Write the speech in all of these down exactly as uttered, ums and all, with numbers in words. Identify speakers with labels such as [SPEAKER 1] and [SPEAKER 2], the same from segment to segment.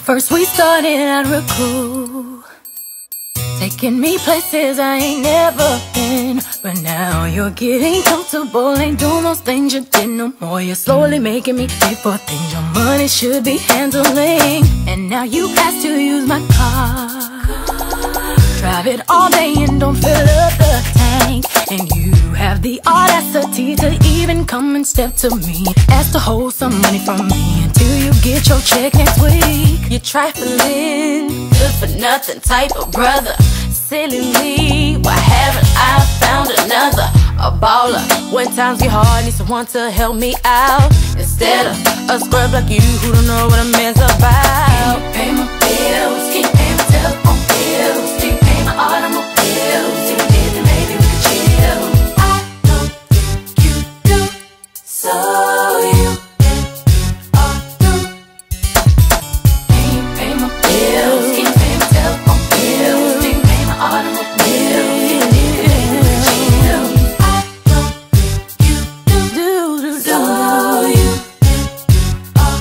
[SPEAKER 1] First we started out real cool, taking me places I ain't never been. But now you're getting comfortable, ain't doing those things you did no more. You're slowly making me pay for things your money should be handling. And now you ask to use my car, drive it all day and don't fill up the tank. And you have the audacity to even come and step to me, ask to hold some money from me until you get your check next week. You're trifling, good for nothing type of brother. Silly me, why haven't I found another? A baller, when times get hard, need someone to help me out, instead of a scrub like you who don't know what a man's about. Can you pay my bills? Can you pay my telephone bills? Can you pay my automobiles? If you did, then maybe we could chill. I don't think you do, so you can all through. Can you pay my bills? Can you pay my telephone bills? Can you pay my automobiles? If you did, then maybe we could chill. I don't think you do, do, do, do. So you can all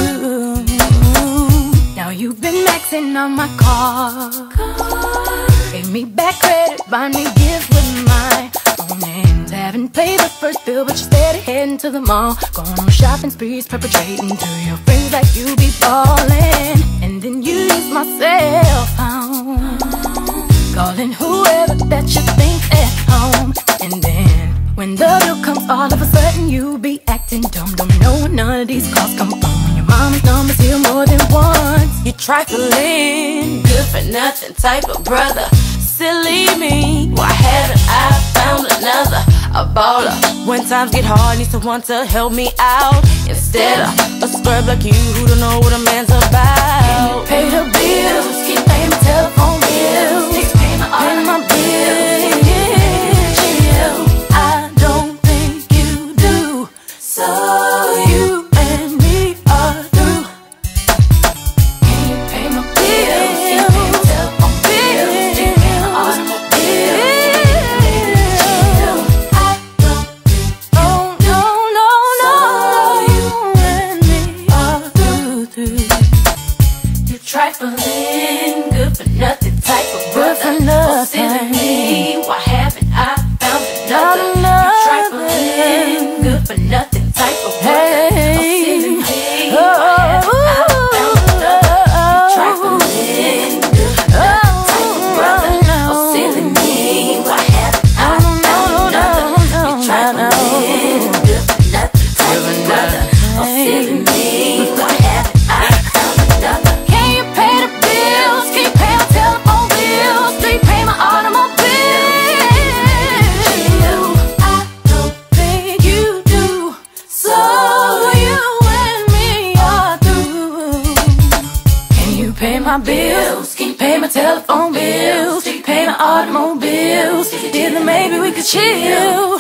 [SPEAKER 1] through. Now you've been maxing on my car, gave me back credit, buy me gifts with my own hands. Haven't paid the first bill, but you're steady heading to the mall, going on shopping sprees, perpetrating to your friends like you be ballin'. And then you use my cell phone, calling whoever that you think's at home. And then when the bill comes, all of a sudden you be acting dumb. Don't know where none of these calls come from. Your mama's number's here more than once. You trifling, good for nothing type of brother. Silly me, why haven't I found another? A baller, when times get hard, need someone to help me out, instead of a scrub like you who don't know what a man's about. Can you pay the bills? Can you pay my telephone bills? Can you pay my, pay my bills? Chill, I don't think you do, so you and me are through. Can you pay my bills? Can you pay my telephone bills? Can you pay my automobiles? Chill, I don't think you do, oh no, no, no, you and me are through, through. You trifling, good for nothing type of brother. Good for nothing. Oh, silly me, why haven't I found another? You trifling, good for nothing type of brother. Hey. Oh, silly me, why haven't I found another? You trifling, good for nothing type of brother. Oh, silly me, why haven't I found another? You trifling, good for nothing type of brother. Oh, silly me, why haven't I found another? Can you pay the bills? Can you pay my telephone bills? Can you pay my automobile? I don't think you do, so you and me are through. Can you pay my bills? Can you pay my telephone bills? Can you pay my automobiles? If you did, then maybe we could chill.